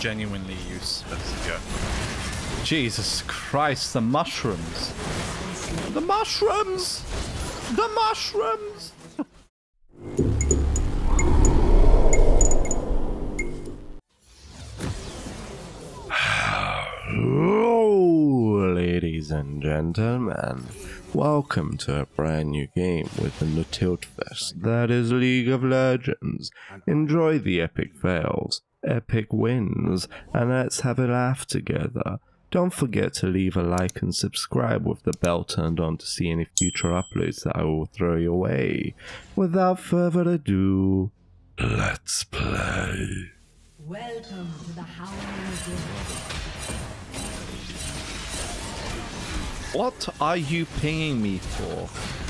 genuinely useless. Go. Jesus Christ, the mushrooms. The mushrooms! The mushrooms! Hello, ladies and gentlemen. Welcome to a brand new game within the Tilt Fest that is League of Legends. Enjoy the epic fails, epic wins, and let's have a laugh together. Don't forget to leave a like and subscribe with the bell turned on to see any future uploads that I will throw your way. Without further ado, let's play. Welcome to the Howling Guild. What are you pinging me for?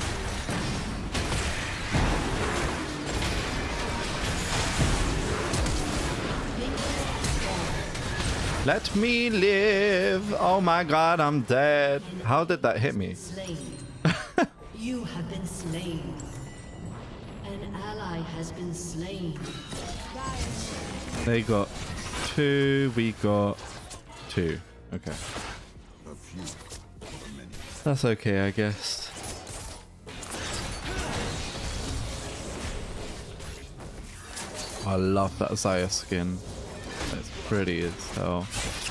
Let me live. Oh my god, I'm dead. How did that hit me? You have been slain. An ally has been slain. They got 2, we got 2. Okay. That's okay, I guess. I love that Zaya skin. It's pretty as hell.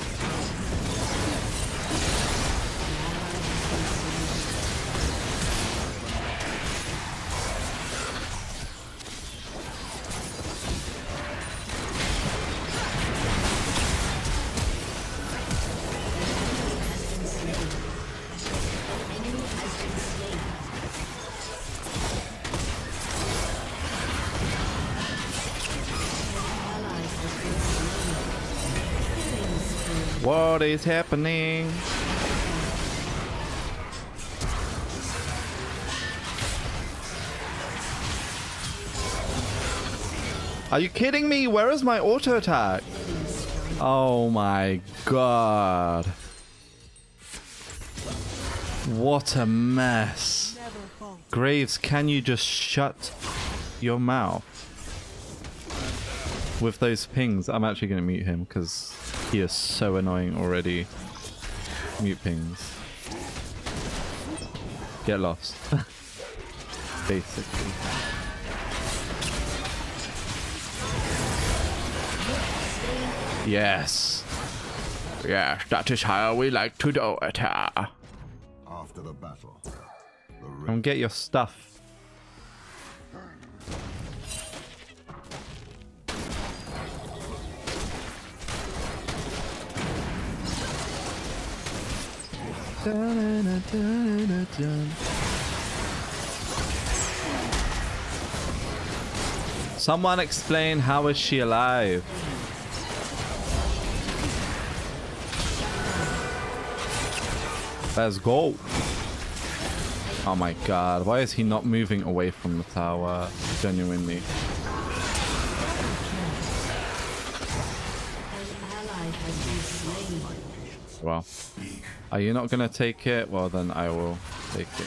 What is happening? Are you kidding me? Where is my auto attack? Oh my god. What a mess. Graves, can you just shut your mouth? With those pings, I'm actually going to mute him because he is so annoying already. Mute pings. Get lost. Basically. Yes. Yes, that is how we like to do it. After the battle, Come get your stuff. Someone explain, how is she alive? Let's go. Oh my god, why is he not moving away from the tower? Genuinely. Well, are you not gonna take it? Well, then I will take it.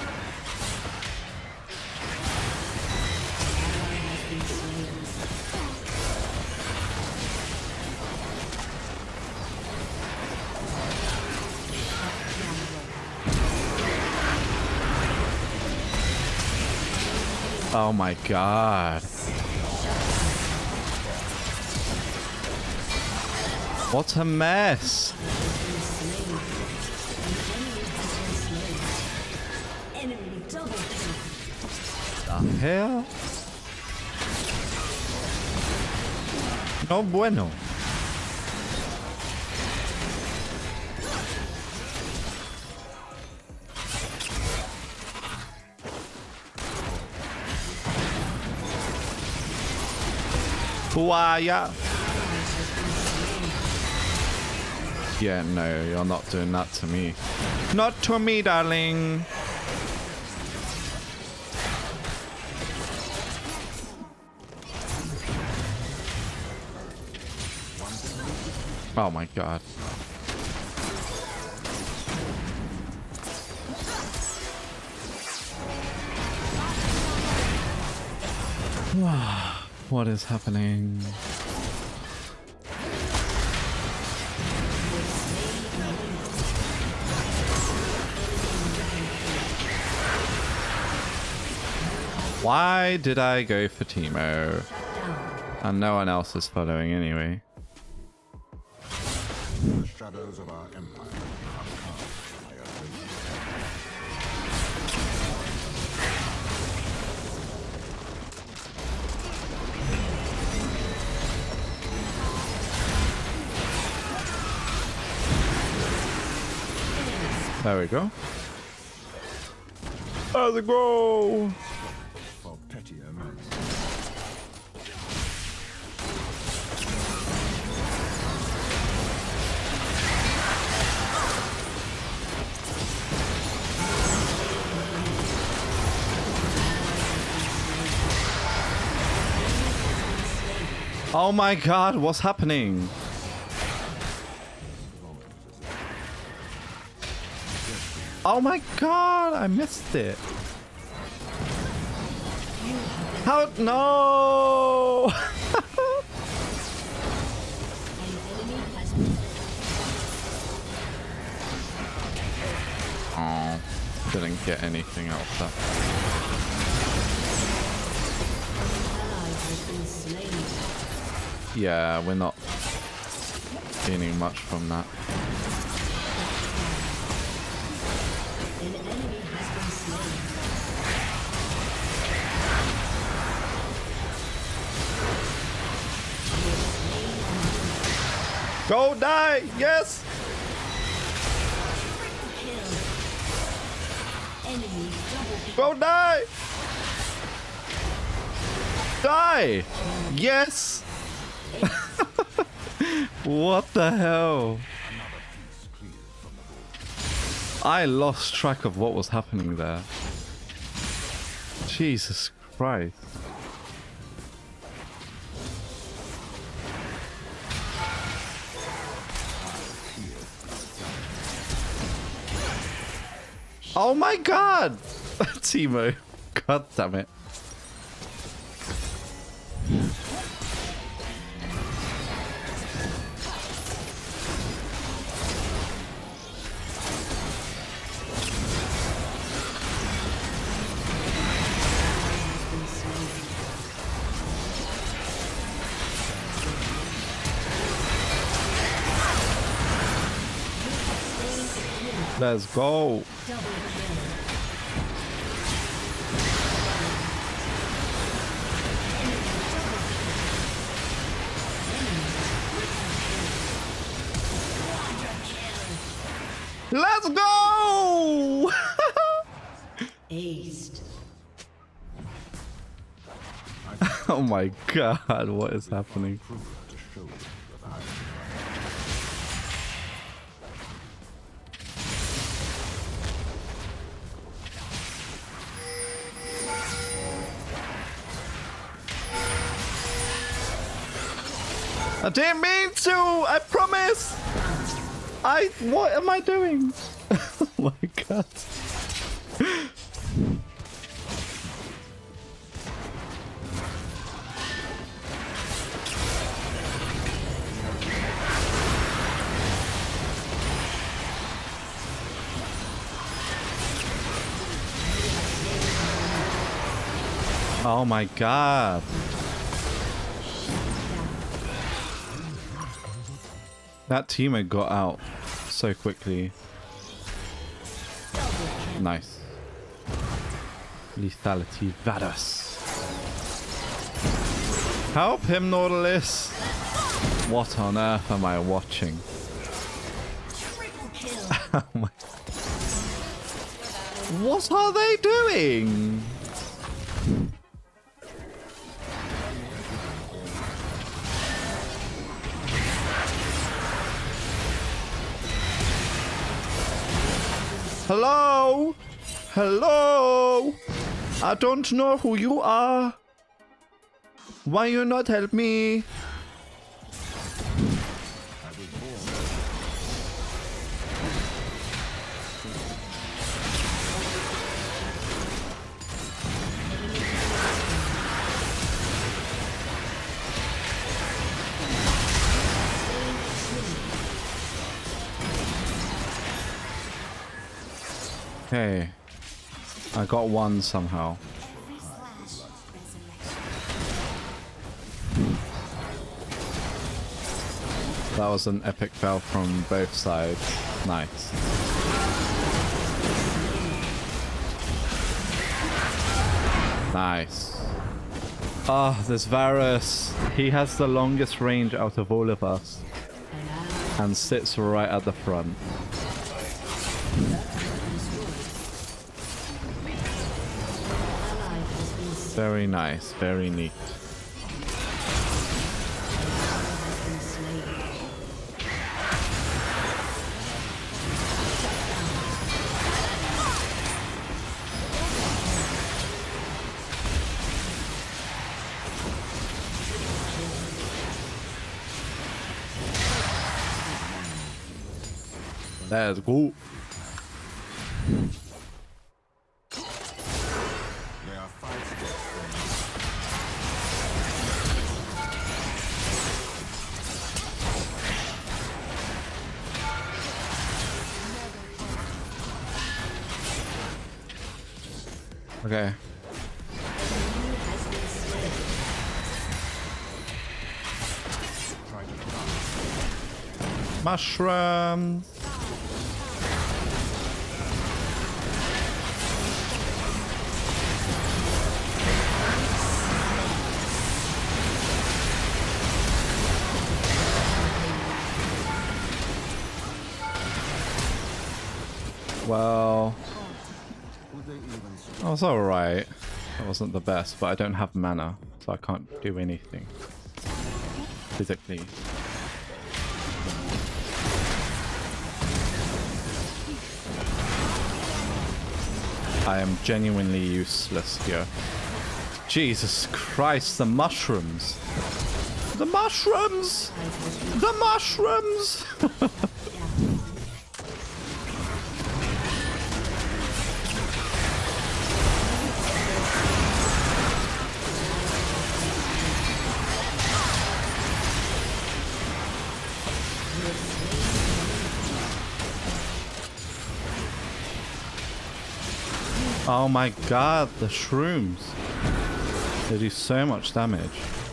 Oh my god. What a mess. The hell? No bueno. Who are ya? Yeah, no, you're not doing that to me. Not to me, darling. Oh my god. What is happening? Why did I go for Teemo? And no one else is following anyway. The shadows of our empire are cast by a great There we go. How's it go? for pettier men. Oh my god, what's happening? Oh my god, I missed it. How? No! Oh, didn't get anything out of that. Yeah, we're not gaining much from that. Go die! Yes! Go die! Die! Yes! What the hell? I lost track of what was happening there. Jesus Christ. Oh my god! Teemo. God damn it. Let's go. Let's go! Aced. Oh my god, what is happening? To show you that I I didn't mean to! I promise! What am I doing? Oh my god. Oh my god. That teammate got out so quickly. Nice. Lethality Vados. Help him, Nautilus! What on earth am I watching? Oh my. What are they doing? Hello? Hello? I don't know who you are. Why you not help me? Okay. I got one somehow. That was an epic fail from both sides. Nice. Nice. Ah, this Varus. He has the longest range out of all of us. And sits right at the front. Very nice, very neat. Let's go. There are 5 steps. Okay. Mushrooms. Well, that was alright. That wasn't the best, but I don't have mana, so I can't do anything physically. I am genuinely useless here. Jesus Christ, the mushrooms! The mushrooms! The mushrooms! Oh my god, the shrooms. They do so much damage.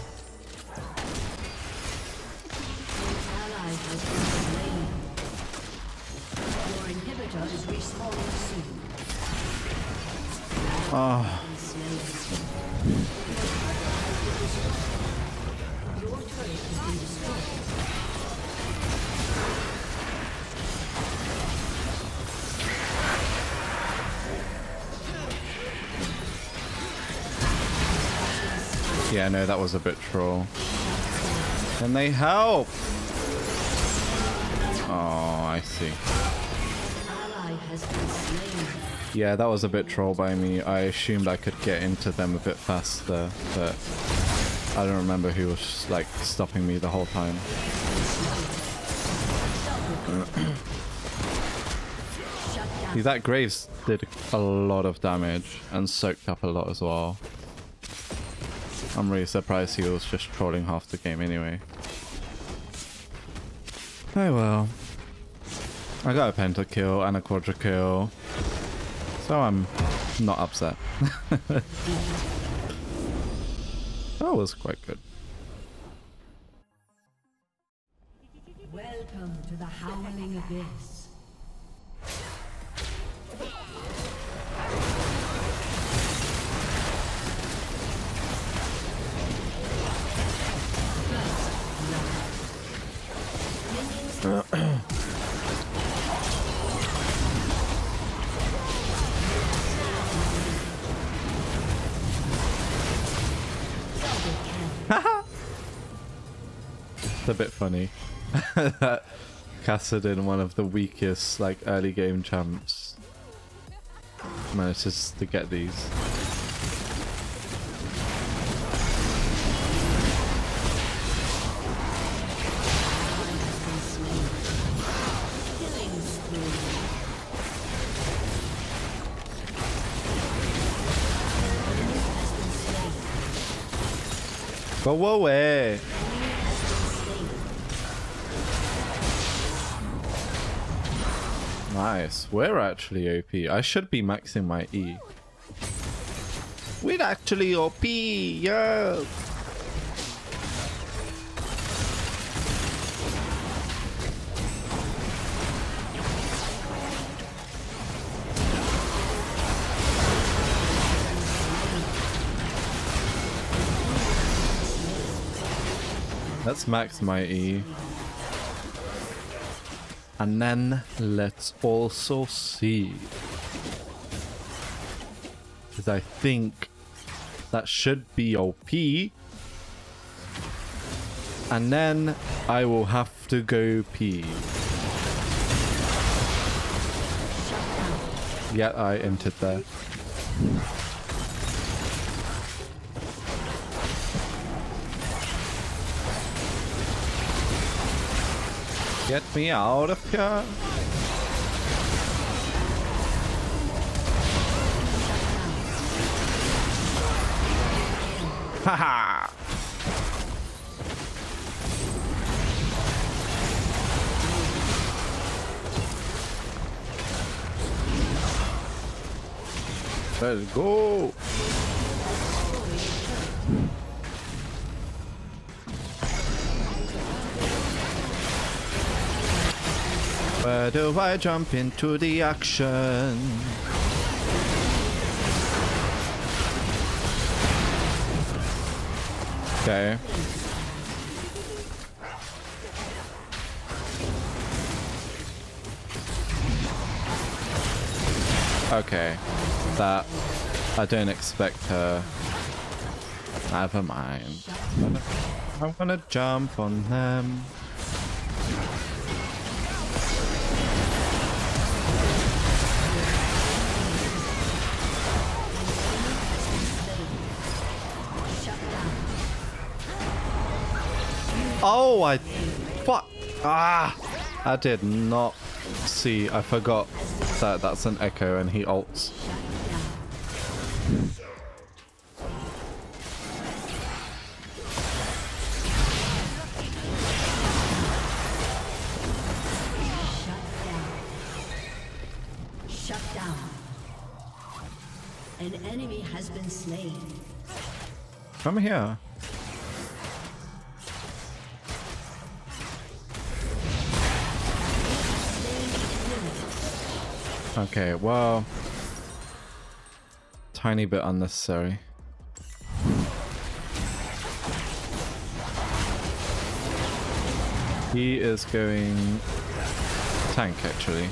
Oh. Yeah, no, that was a bit troll. Can they help? Oh, I see. Yeah, that was a bit troll by me. I assumed I could get into them a bit faster, but I don't remember who was like stopping me the whole time. See, that Graves did a lot of damage and soaked up a lot as well. I'm really surprised he was just trolling half the game anyway. Oh well. I got a pentakill and a quadra-kill, so I'm not upset. That was quite good. Welcome to the Howling Abyss. It's a bit funny. Kassadin, one of the weakest like early game champs, manages to get these. Go away! Nice. We're actually OP. I should be maxing my E. We're actually OP! Yeah! Let's max my E. And then let's also see. Because I think that should be OP. And then I will have to go P. Yeah, I entered there. Get me out of here. Haha. Let's go. Where do I jump into the action? Okay. Okay. That I don't expect her. Never mind. I'm gonna jump on them. Oh, fuck. Ah, I did not see. I forgot that that's an echo and he ults. Shut down. An enemy has been slain. Come here. Okay, well, tiny bit unnecessary. He is going tank actually.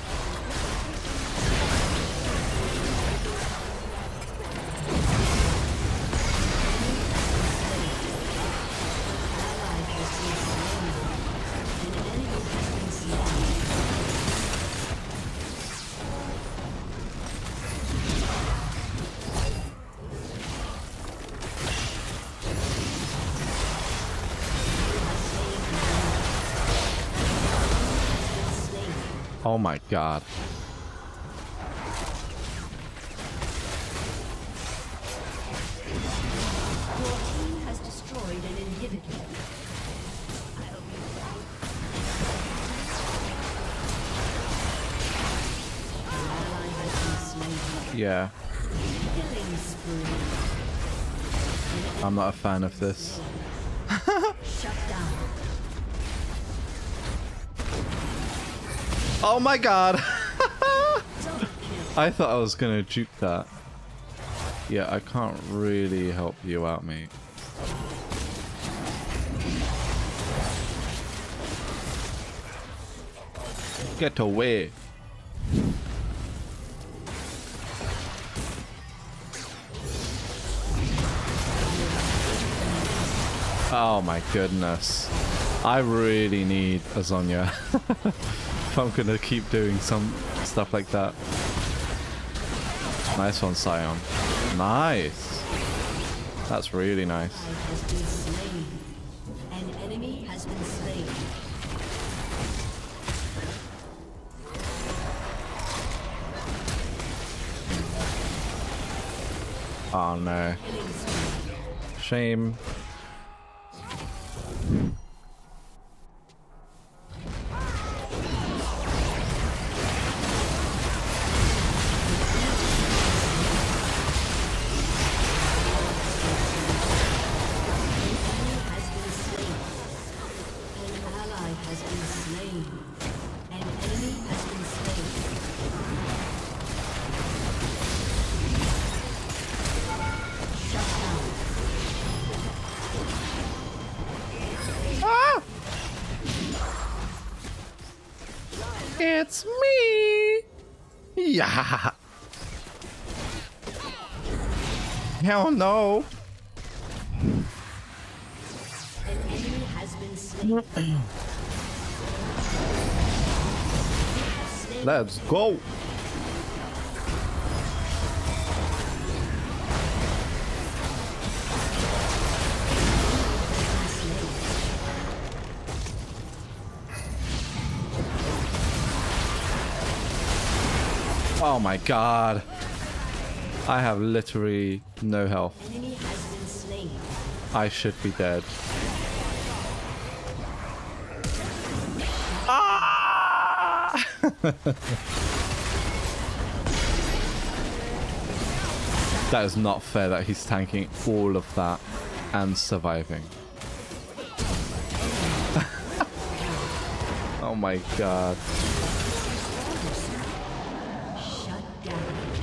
Oh my god. Your team has destroyed an inhibitor. An ally has been slain. Yeah, Killing spree. I'm not a fan of this. Shut down. Oh my god! I thought I was gonna juke that. Yeah, I can't really help you out, mate. Get away! Oh my goodness. I really need a Zonya. If I'm gonna keep doing some stuff like that. Nice one, Sion. Nice. That's really nice. Has been slain. An enemy has been slain. Oh no. Shame. It's me! Yeah! Hell no! An enemy has been slain. Let's go! Oh my god. I have literally no health. Enemy has been slain. I should be dead. Ah! That is not fair that he's tanking all of that and surviving. Oh my god. Shut down.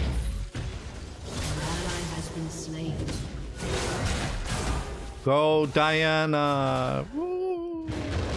An ally has been slain. Go, Diana! Woo.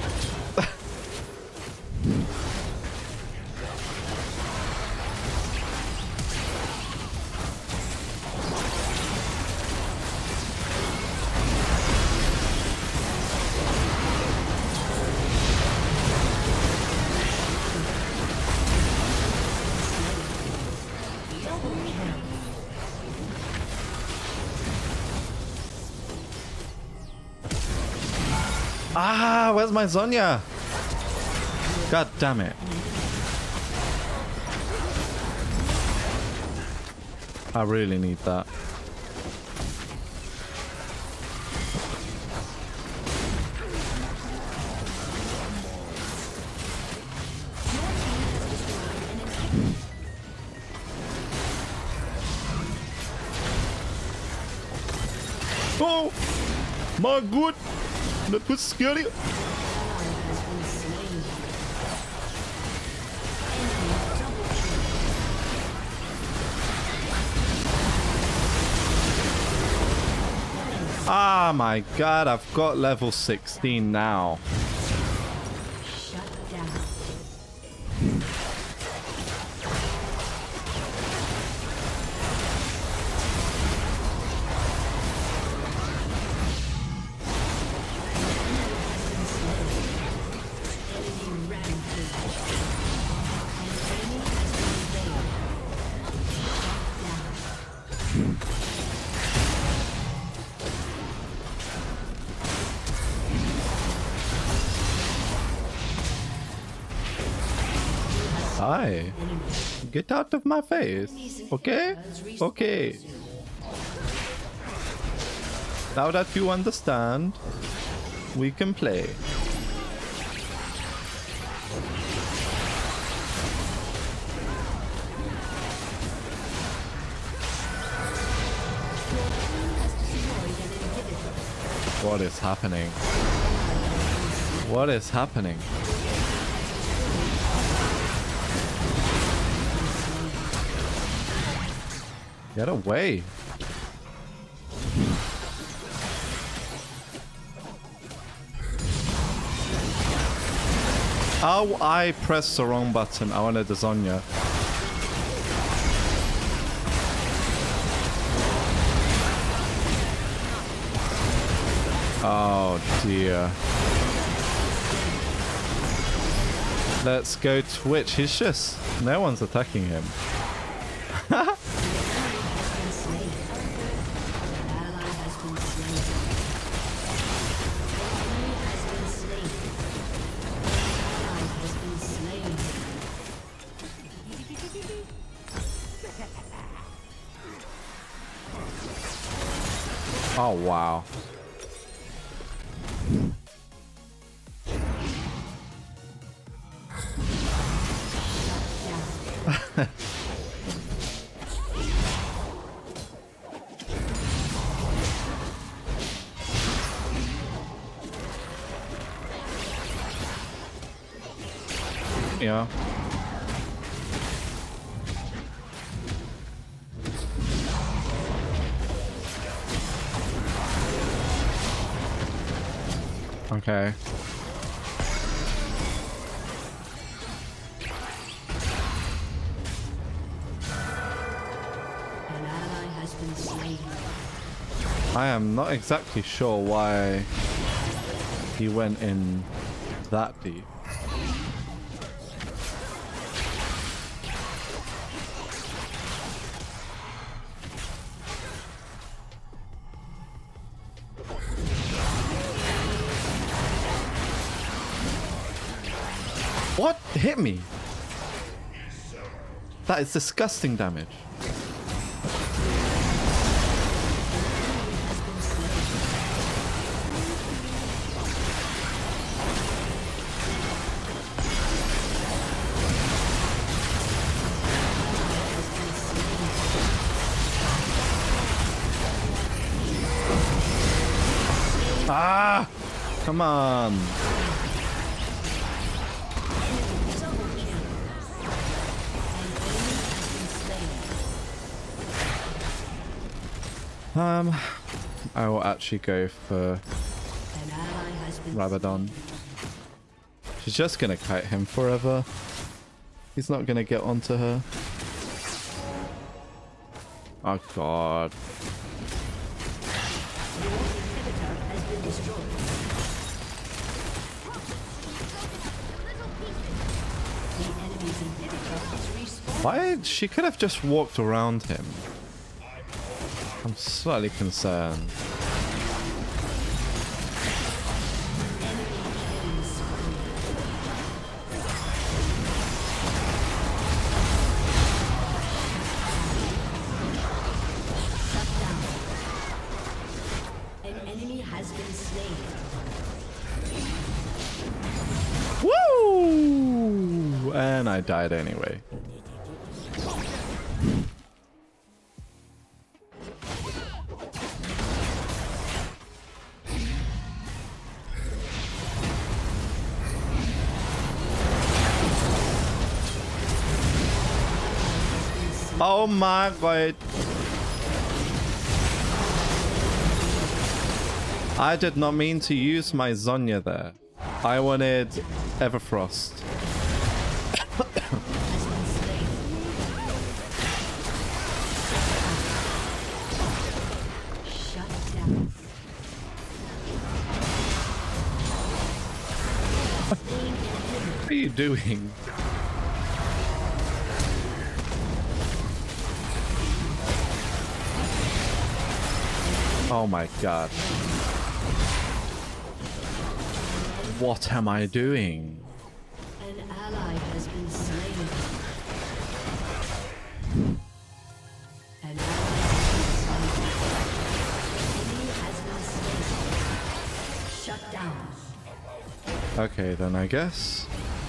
Ah, where's my Zonya? God damn it. I really need that. Oh my god, that was scary. Ah my god, I've got level 16 now. Shut down. Hi. Get out of my face. Okay? Okay. Now that you understand, we can play. What is happening? What is happening? Get away. Oh, I pressed the wrong button. I wanted the Zonya. Oh dear. Let's go Twitch. He's just... No one's attacking him. Oh wow. Yeah. Okay. been slain. I am not exactly sure why he went in that deep. What hit me? That is disgusting damage. Ah! Come on. I will actually go for An ally has been Rabadon. She's just gonna kite him forever. He's not gonna get onto her. Oh god. inhibitor has been destroyed. The enemy's inhibitor is respawned. Why? She could have just walked around him. I'm slightly concerned. An enemy has been slain. Woo! And I died anyway. Oh my god. I did not mean to use my Zonya there. I wanted Everfrost. Shut down. What are you doing? Oh my god. What am I doing? An ally has been slain. An ally has been slain. Shut down. Okay, then I guess.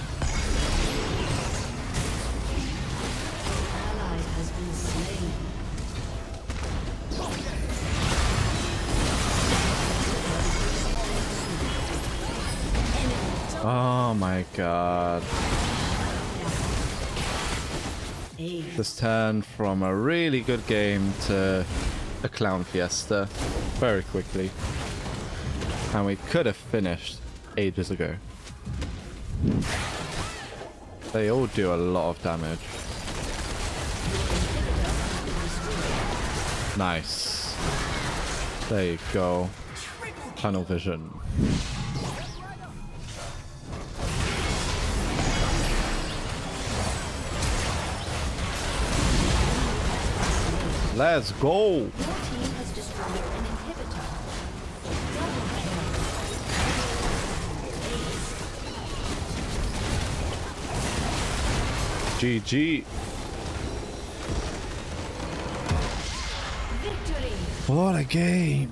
Ally has been slain. Oh my god. This turned from a really good game to a clown fiesta very quickly. And we could have finished ages ago. They all do a lot of damage. Nice. There you go. Tunnel vision. Let's go! Your team has destroyed an inhibitor. Double kill. GG. Victory. What a game!